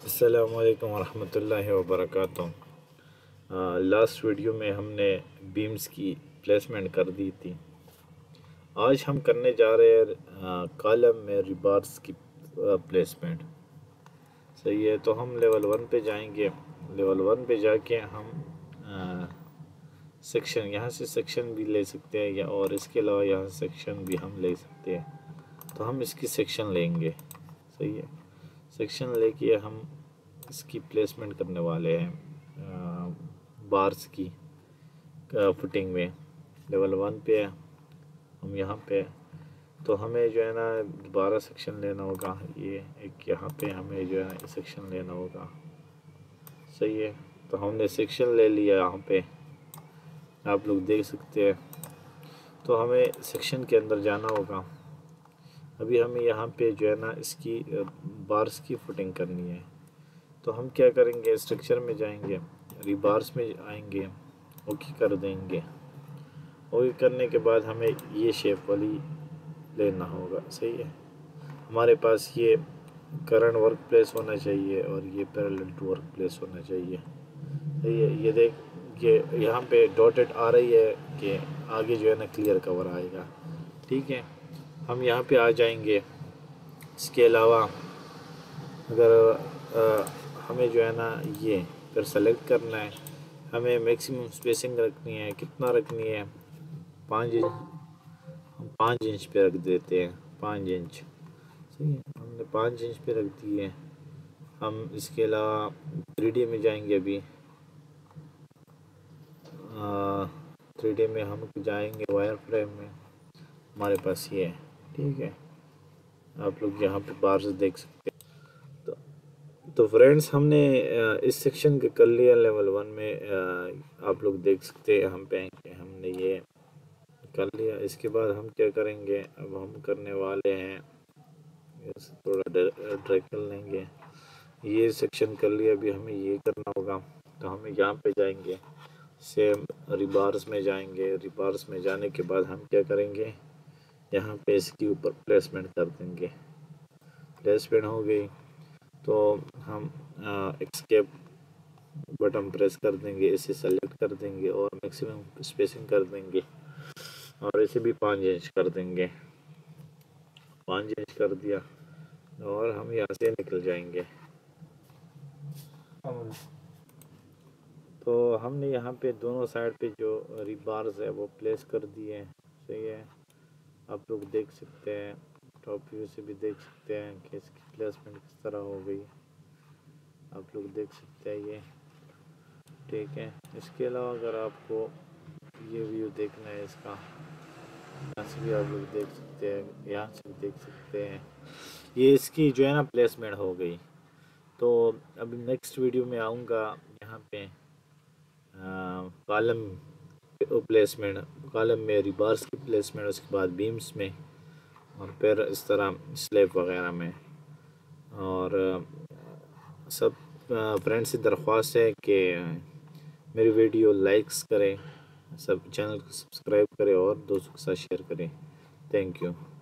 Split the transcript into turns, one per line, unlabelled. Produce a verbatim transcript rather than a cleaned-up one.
अस्सलामुअलैकुम वरहमतुल्लाहि वबरकातुहू। Last video में हमने बीम्स की प्लेसमेंट कर दी थी। आज हम करने जा रहे हैं कॉलम में रिबार्स की प्लेसमेंट। सही है, तो हम लेवल वन पे जाएंगे। लेवल वन पे जाके हम आ, सेक्शन यहाँ से सेक्शन भी ले सकते हैं, या और इसके अलावा यहाँ सेक्शन भी हम ले सकते हैं। तो हम इसकी सेक्शन लेंगे। सही है, सेक्शन लेके हम इसकी प्लेसमेंट करने वाले हैं बार्स की फुटिंग में। लेवल वन पे हम यहाँ पे, तो हमें जो है ना बारह सेक्शन लेना होगा। ये एक यहाँ पे हमें जो है ना सेक्शन लेना होगा। सही है, तो हमने सेक्शन ले लिया। यहाँ पे आप लोग देख सकते हैं। तो हमें सेक्शन के अंदर जाना होगा। अभी हमें यहाँ पे जो है ना इसकी बार्स की फुटिंग करनी है। तो हम क्या करेंगे, स्ट्रक्चर में जाएंगे, रिबार्स में आएंगे, ओके कर देंगे। ओके करने के बाद हमें ये शेप वाली लेना होगा। सही है, हमारे पास ये करंट वर्क प्लेस होना चाहिए और ये पैरेलल टू वर्क प्लेस होना चाहिए। सही है, ये देख के यहाँ पे डॉटेड आ रही है कि आगे जो है ना क्लियर कवर आएगा। ठीक है, हम यहाँ पे आ जाएंगे। इसके अलावा अगर आ, हमें जो है ना ये फिर सेलेक्ट करना है, हमें मैक्सिमम स्पेसिंग रखनी है। कितना रखनी है, पाँच इंच। हम पाँच इंच पे रख देते हैं, पाँच इंच। सही है, हमने पाँच इंच पे रख दी है। हम इसके अलावा थ्री डी में जाएंगे। अभी थ्री डी में हम जाएंगे वायर फ्रेम में। हमारे पास ये है। ठीक है, आप लोग यहाँ पे बार्स देख सकते हैं। तो तो फ्रेंड्स, हमने इस सेक्शन के कर लिया लेवल वन में। आप लोग देख सकते हैं हम पे हमने ये कर लिया। इसके बाद हम क्या करेंगे, अब हम करने वाले हैं, थोड़ा ड्रैग कर लेंगे। ये सेक्शन कर लिया, अभी हमें ये करना होगा। तो हमें यहाँ पे जाएंगे, सेम रिबार्स में जाएंगे। रिबार्स में जाने के बाद हम क्या करेंगे, यहाँ पे इसके ऊपर प्लेसमेंट कर देंगे। प्लेसमेंट हो गई तो हम एस्केप बटन प्रेस कर देंगे, इसे सेलेक्ट कर देंगे और मैक्सिमम स्पेसिंग कर देंगे और इसे भी पाँच इंच कर देंगे। पाँच इंच कर दिया और हम यहाँ से निकल जाएंगे। तो हमने यहाँ पे दोनों साइड पे जो रिबार्स है वो प्लेस कर दिए हैं। सही है, आप लोग देख सकते हैं, टॉप व्यू से भी देख सकते हैं कि इसकी प्लेसमेंट किस तरह हो गई। आप लोग देख सकते हैं ये। ठीक है, इसके अलावा अगर आपको ये व्यू देखना है इसका, यहाँ से भी आप लोग देख सकते हैं, यहाँ से भी देख सकते हैं। ये इसकी जो है ना प्लेसमेंट हो गई। तो अभी नेक्स्ट वीडियो में आऊँगा यहाँ पे कॉलम प्लेसमेंट, कॉलम में रिबार्स की प्लेसमेंट, उसके बाद बीम्स में, और फिर इस तरह स्लैब वगैरह में। और सब फ्रेंड्स से दरख्वास्त है कि मेरी वीडियो लाइक्स करें, सब चैनल को सब्सक्राइब करें और दोस्तों के साथ शेयर करें। Thank you.